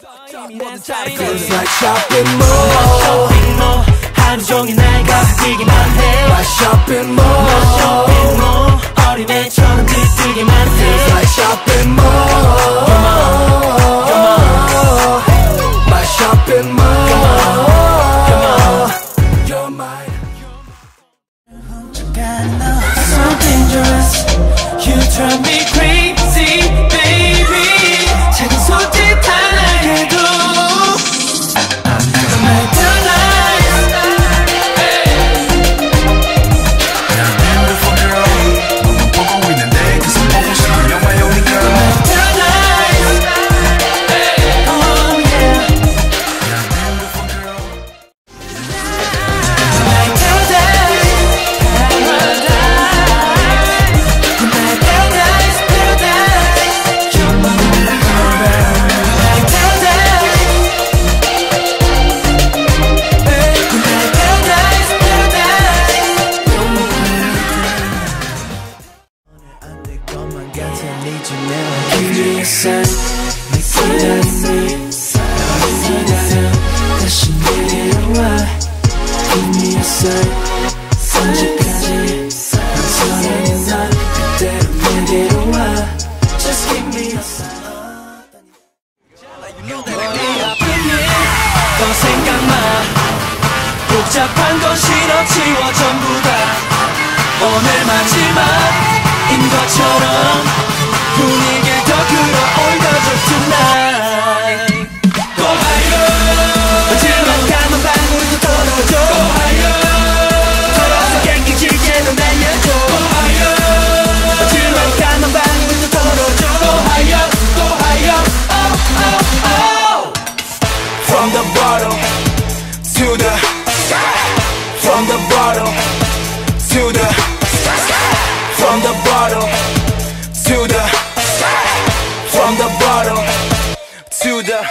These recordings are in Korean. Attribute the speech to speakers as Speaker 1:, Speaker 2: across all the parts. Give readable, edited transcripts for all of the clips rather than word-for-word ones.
Speaker 1: Feels like shopping mall. 하루 종일 날 가리기만 해. My shopping mall. 어린애처럼 들뜨기만 해. Feels like shopping mall. My shopping mall. You're mine. So dangerous. You drive me crazy, baby. 작은 손짓 하나에도 Give me a sign, 내 기다림이 다시 내려와. Give me a sign, 언제까지 난 넌 그대로 내게로 와. Just give me a sign. 더 생각마. 복잡한 건 싫어, 지워 전부 다. 오늘 마지막인 것처럼 분위기를 더 끌어올려줘 tonight. Go higher. 마지막 한 방울도 떨어져. Go higher. 걸어서 깨끗이게 넌 달려줘. Go higher. 마지막 한 방울도 떨어져. Go higher. Go higher. Oh oh oh. From the bottom to the sky. From the bottom to the sky. From the bottom to the sky. From the bottom to the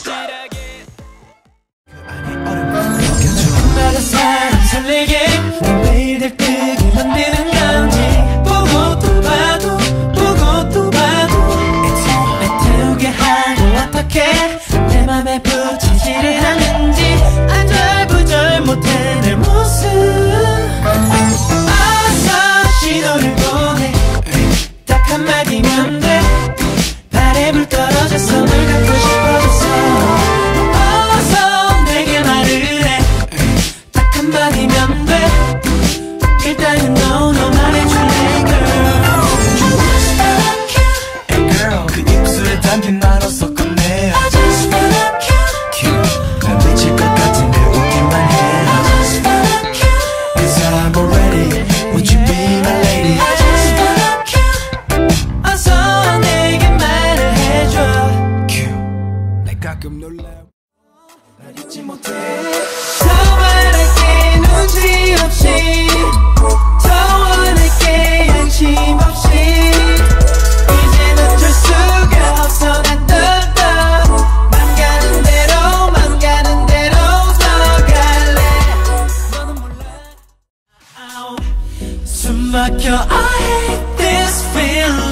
Speaker 1: 나가 사람 설레게 매일 들뜨게 만드는 건지. 보고 또 봐도 보고 또 봐도 애태우게 하고 어떻게 내 맘에 붙이지를 않는지. 안절부절 못해 내 모습. 어서 신호를 보내. 딱 한마디면 돼. 발에 불 떨어져서 널 갖고 싶어졌어. 어서 내게 말을 해. 딱 한마디면 돼. 일단은 no 말해줄래 girl.
Speaker 2: Hey girl, 그 입술에 담긴 말로써 꺼내.
Speaker 1: I just wanna kill you.
Speaker 2: 난 미칠 것 같은데 웃기만 해.
Speaker 1: I just wanna kill you.
Speaker 2: Cause I'm already. Would you be my lady?
Speaker 1: I just wanna kill you. 어서 내게 말을 해줘.
Speaker 2: 내 가끔 놀라.
Speaker 1: 날 잊지 못해. 더 바랄게 눈치 없이. 더 원할게 양심 없이. 이젠 어쩔 수가 없어 난 더더. 맘 가는 대로 더 갈래. 너는 몰라. 숨 막혀 I hate this feeling.